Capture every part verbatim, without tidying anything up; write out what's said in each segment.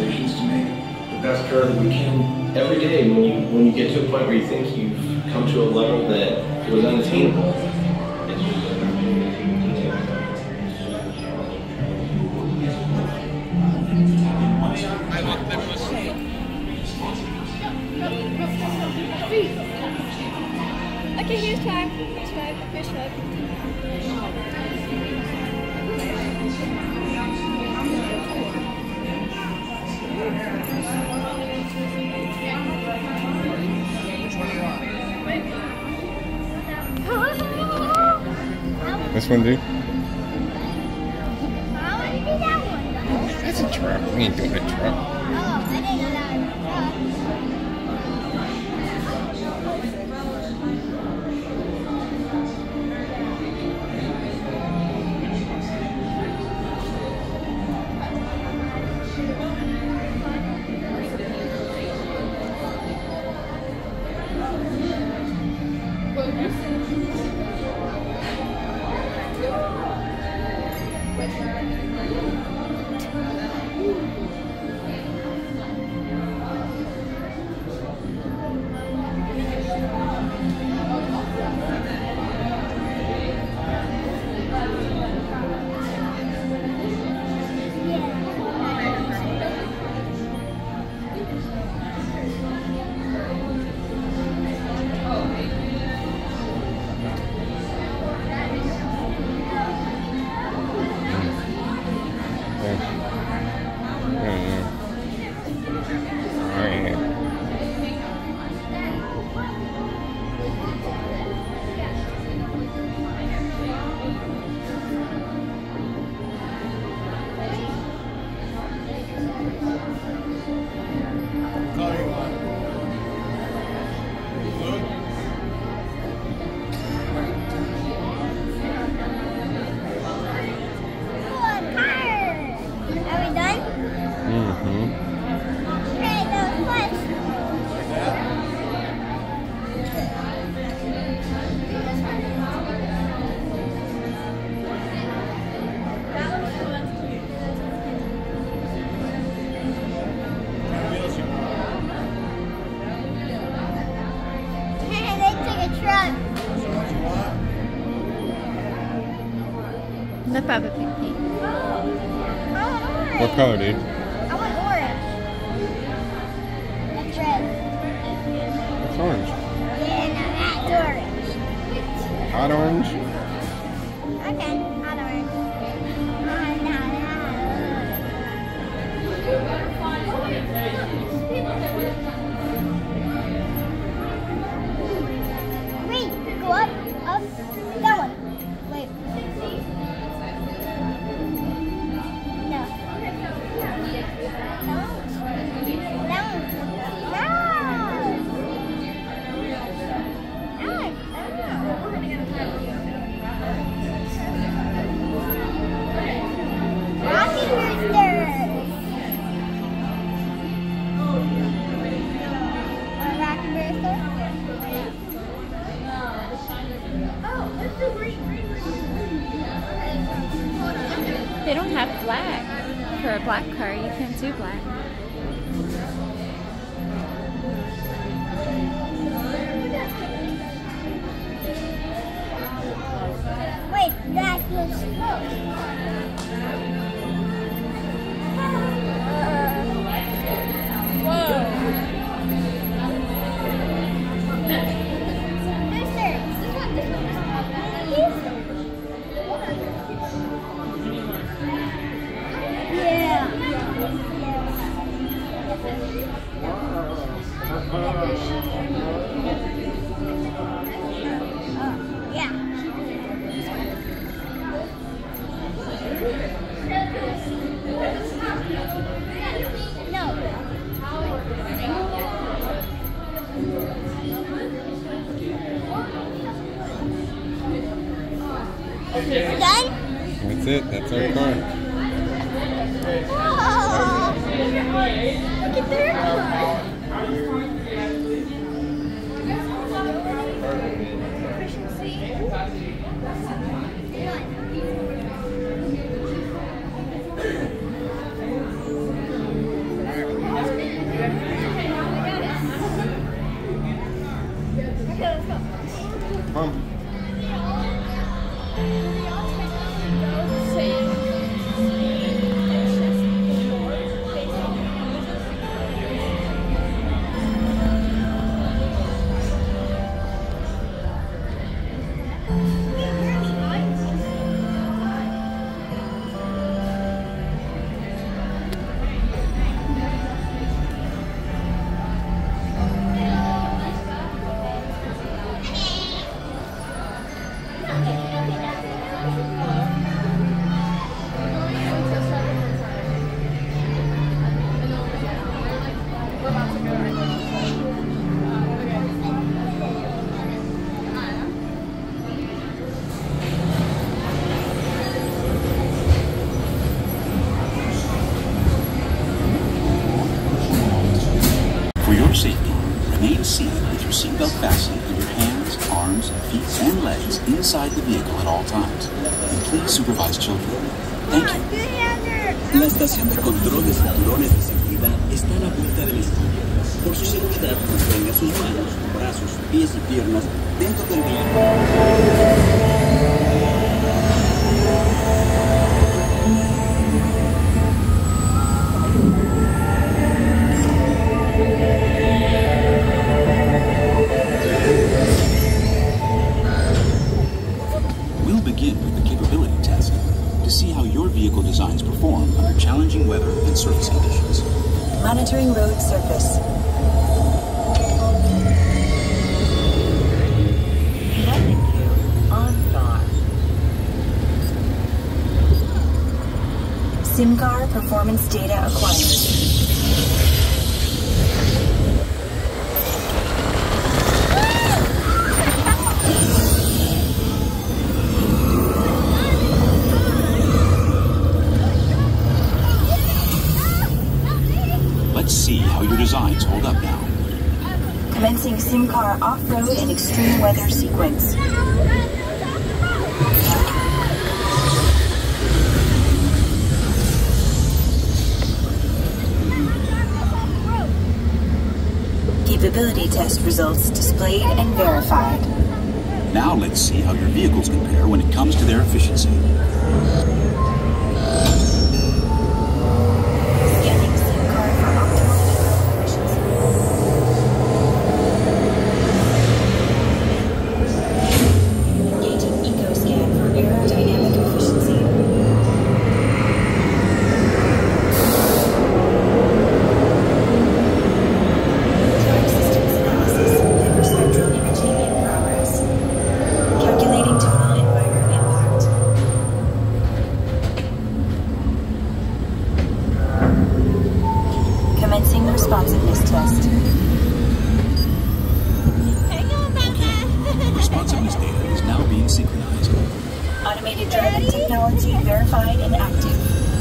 decisions to make the best car that we can every day. When you when you get to a point where you think you've come to a level that was unattainable, it's just a Okay, here's five. Here's five. Here's five. This one, dude? I want to do that one. That's a truck. We ain't doing a truck. Oh, I didn't know that was The Peppa Pig pink. What color, dude? I want orange. That's red. It's orange. Yeah, no, that's orange. Hot orange? Okay, hot orange. Wait, go up, up, that one. Wait. No. No. That one. No. Alex, no. Rocky Roosters. Want a Rocky Rooster? They don't have black. For a black car, you can't do black. Wait, that was done? That's it. That's our car. Oh, look at their car. For your safety, remain seated with your seatbelt fastened and your hands, arms, feet, and legs inside the vehicle at all times. And please supervise children. Thank you. La estación de control de cinturones de seguridad está a la vuelta de la esquina. Por su seguridad, mantenga sus manos, brazos, pies y piernas dentro del vehículo. We'll begin with the capability test to see how your vehicle designs perform under challenging weather and surface conditions. Monitoring road surface. Connecting to OnStar. SIMCAR performance data acquired. Let's see how your designs hold up now. Commencing SIMCAR off-road and extreme weather sequence. Capability test results displayed and verified. Now let's see how your vehicles compare when it comes to their efficiency. Commencing responsiveness test. The responsiveness data is now being synchronized. Automated driving technology verified and active.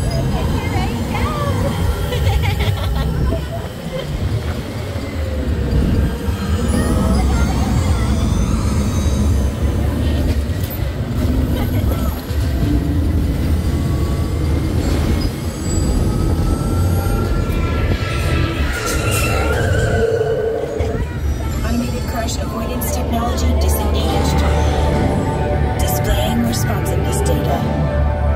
Avoidance technology disengaged. Displaying responsiveness data.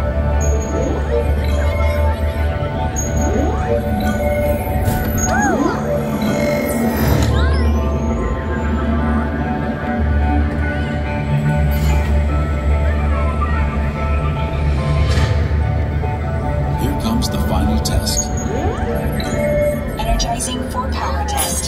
Here comes the final test. Energizing for power test.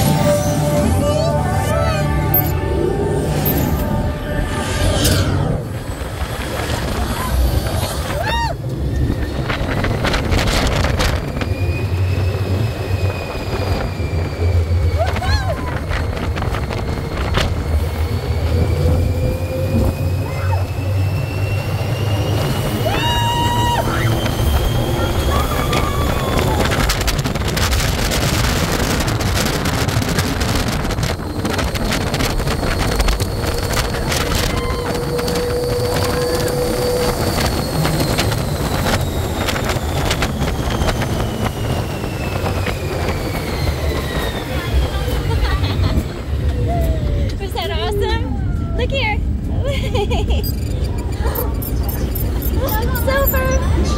Look here. Silver.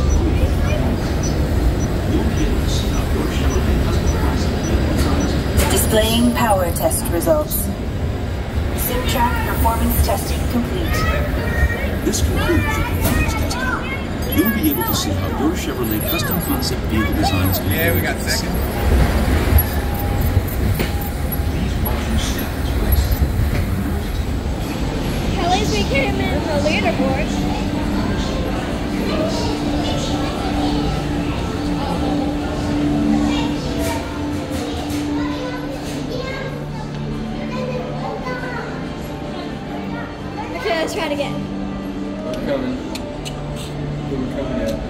Displaying power test results. SimTrack performance testing complete. This concludes your performance testing. You'll be able to see how your Chevrolet custom concept vehicle designs can Yeah, we got second. At least we came in the leaderboard. Okay, let's try it again. We're coming. We're coming yet.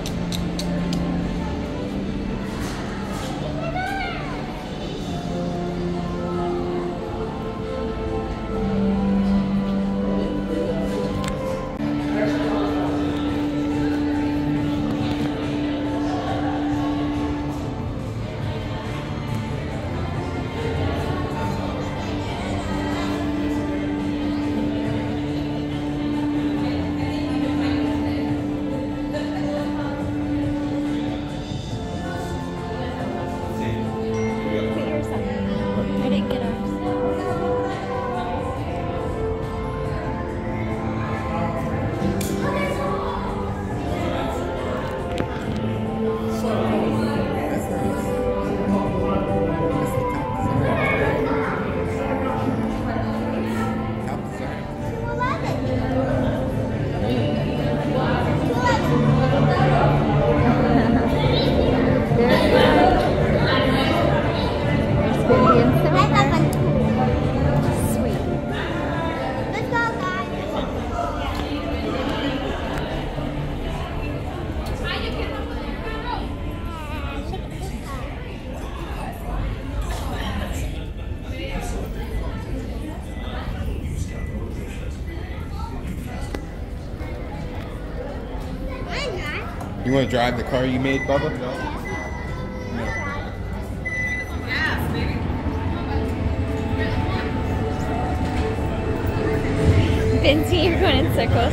You want to drive the car you made, Bubba? Binti, you're going in circles.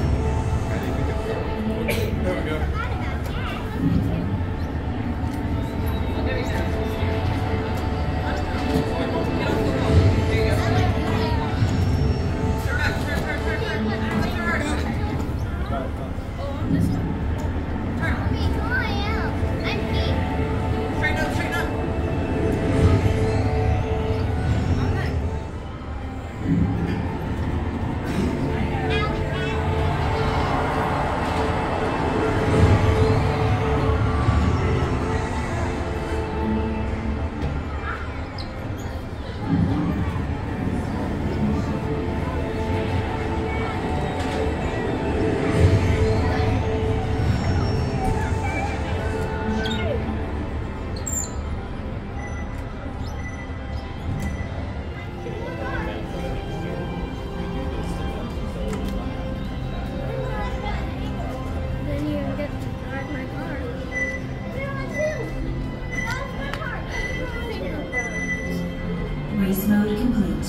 Race mode complete.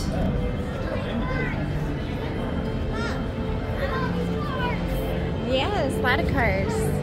Yeah, there's a lot of cars.